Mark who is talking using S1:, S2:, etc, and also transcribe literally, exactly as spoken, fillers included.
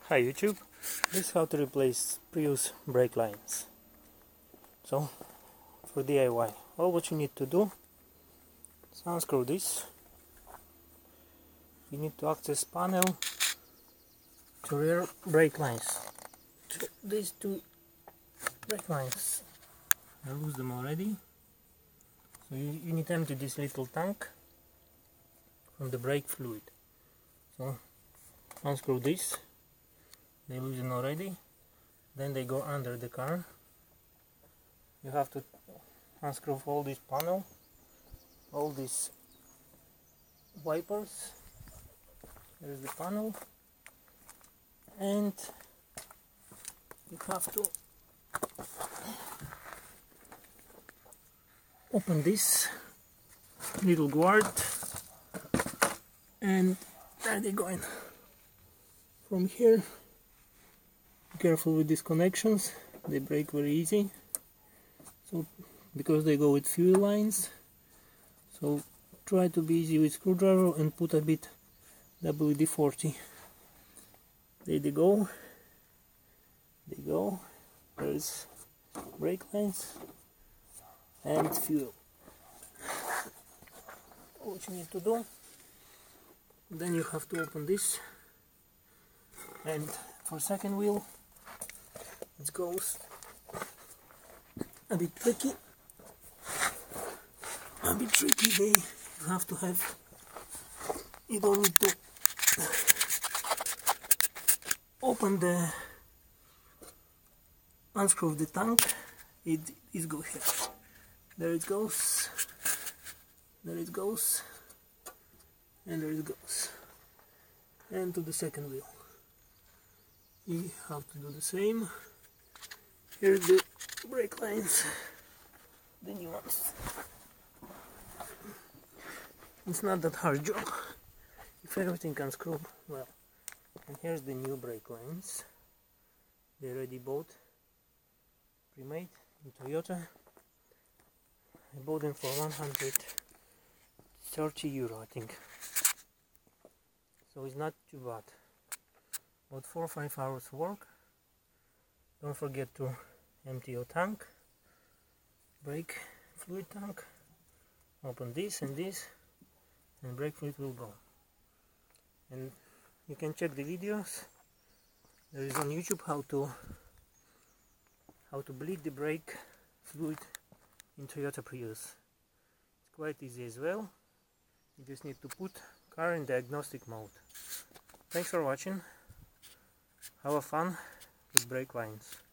S1: Hi YouTube, this is how to replace Prius brake lines. So, for D I Y, all what you need to do is unscrew this. You need to access panel to rear brake lines. To these two brake lines, I lose them already. So you, you need to empty this little tank from the brake fluid. So unscrew this. They loosen already, then they go under the car. You have to unscrew all this panel, all these wipers. There's the panel, and you have to open this little guard, and there they go in. From here, be careful with these connections, they break very easy. So because they go with fuel lines, so try to be easy with screwdriver and put a bit W D forty. There they go. They go. There's brake lines and fuel. What you need to do, then you have to open this, and for second wheel it goes a bit tricky. A bit tricky. They you have to have. You don't need to open the unscrew the tank. It is go here. There it goes. There it goes. And there it goes. And to the second wheel. You have to do the same. Here's the brake lines, the new ones. It's not that hard job if everything can screw well. And here's the new brake lines. They already bought, pre-made in Toyota. I bought them for one hundred thirty euro, I think. So it's not too bad. About four or five hours work. Don't forget to empty your tank, brake fluid tank. Open this and this, and brake fluid will go. And you can check the videos. There is on YouTube how to how to bleed the brake fluid in Toyota Prius. It's quite easy as well. You just need to put car in diagnostic mode. Thanks for watching. Have fun with brake lines.